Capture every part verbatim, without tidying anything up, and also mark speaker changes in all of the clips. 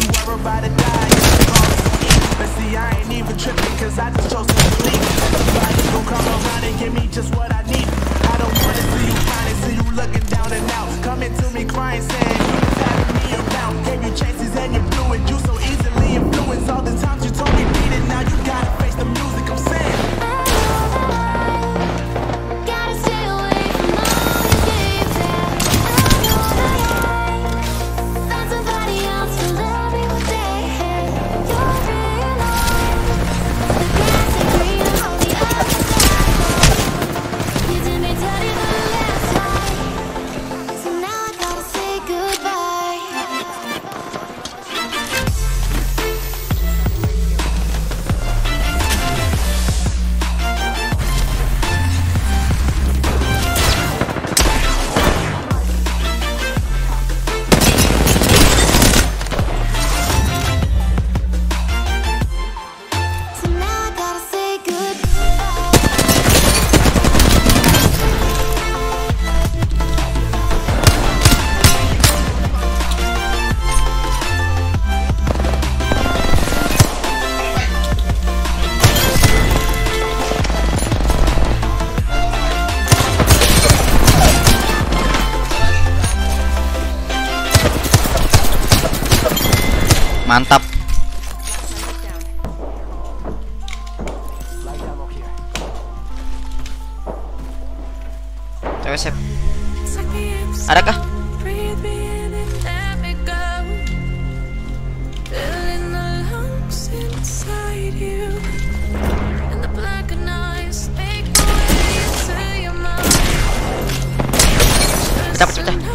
Speaker 1: you were about to die. But see, I ain't even tripping, cause I just chose to sleep. Somebody gon' come around and give me just what I need. I don't wanna see you crying, see you looking down and out. Coming to me crying, saying you just having me around. Gave you chances and you blew it. You so easily influenced. All the times you told me beat it, now you gotta face the music. I'm saying
Speaker 2: Gotta stay away from all your games. I know that I found somebody else to love me one day. You're real life, the grass is greener on the other side. You did me dirty the last time, so now I gotta say goodbye. So now I gotta say goodbye.
Speaker 3: Mantap. Cewek sep. Adakah? Pecah, pecah, pecah.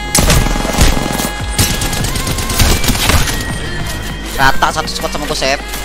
Speaker 3: Rata satu squad sama gue, Sep.